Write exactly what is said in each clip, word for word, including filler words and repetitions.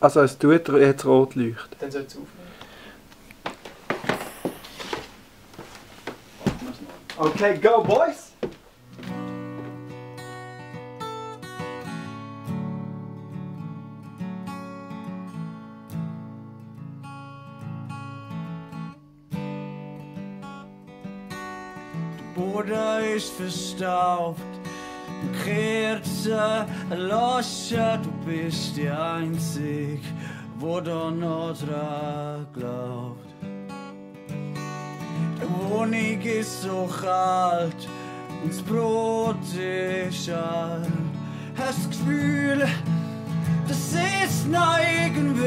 Also es tut jetzt rot leuchten. Dann soll es aufnehmen. Okay, go boys! Der Boden ist verstaubt, Kerzen erloschen, du bist die Einzige, wo da noch dran glaubt. Die Wohnung ist so kalt und das Brot ist alt. Hast das Gefühl, das ist noch irgendwie.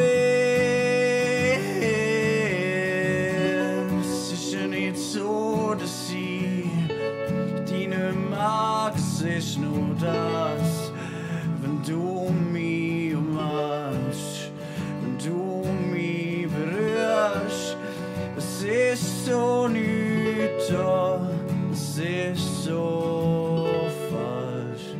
Es ist ja nicht so, dass ich dich nicht mag, es ist nur das, wenn du mich umarmst, wenn du mich berührst. Es ist so nichts da, es ist so falsch.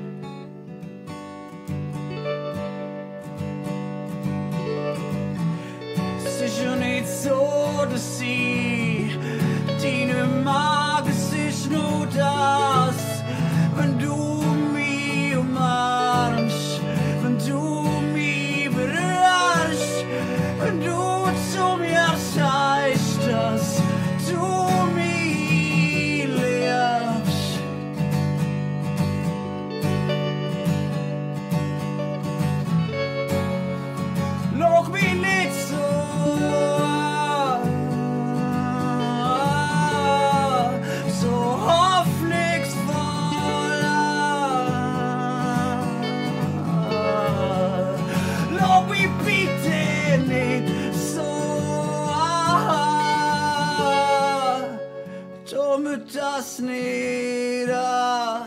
Es ist ja nicht so, dass ich dich nicht mag, es ist nur das, wenn du mich umarmst, wenn du mich berührst, wenn du zu mir sagst, dass du mich liebst. Schau mich nicht so an, so hoffnungsvoll an. Schau mich bitte nicht so an, tu mir das nicht an.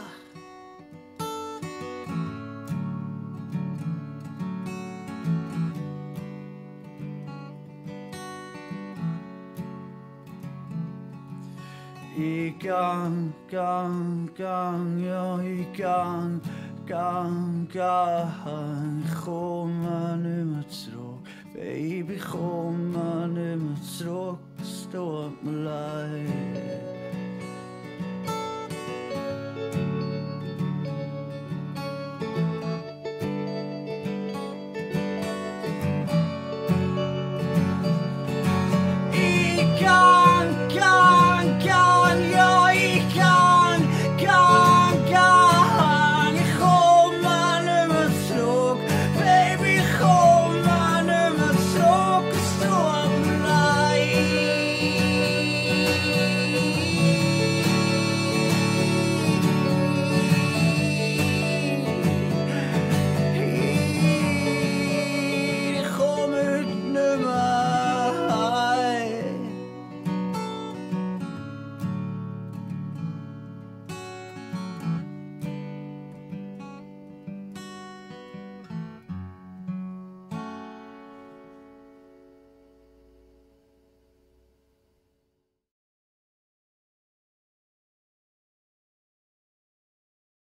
Ich gang, gang, gang, ja, ich gang, gang, gang, ich komm